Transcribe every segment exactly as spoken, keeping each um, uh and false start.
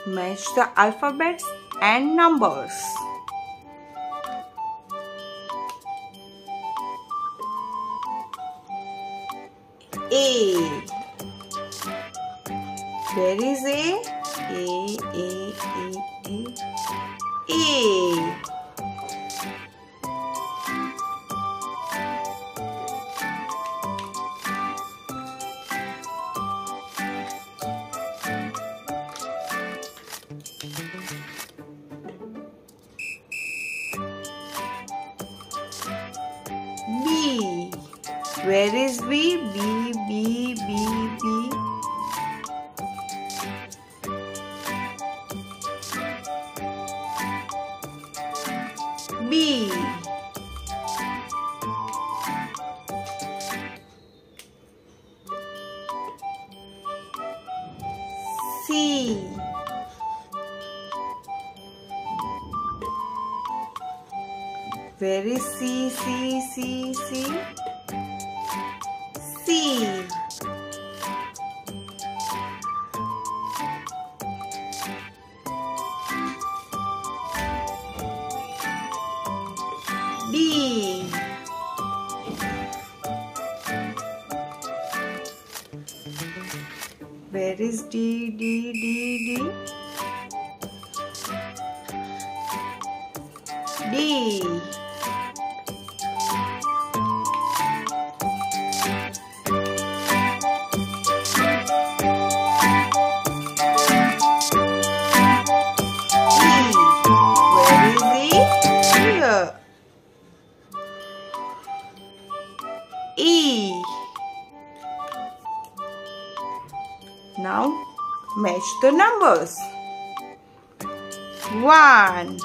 Match the alphabets and numbers. A. Where is A? A, A, A, A. A. B. Where is B? B, B, B, B. B. C. Where is C, C, C, C? C. D. Where is D, D, D, D? D. E. Now match the numbers. One.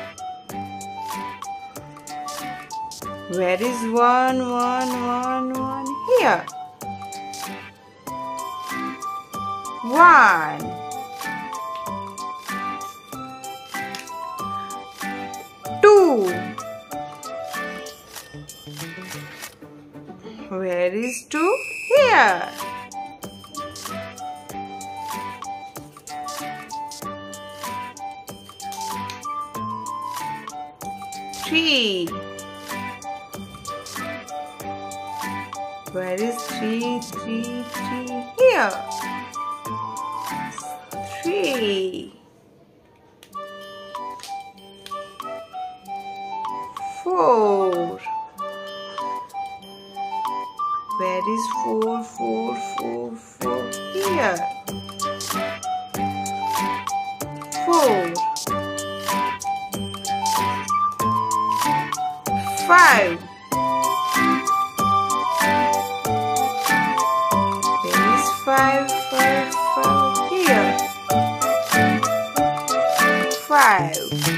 Where is one, one, one, one? Here. One. Two. Where is two? Here. Three. Where is three? Three, three. Here. Three. Four. Where is four, four, four, four? Here. Four. Five. Where is five, five, five? Here. Five.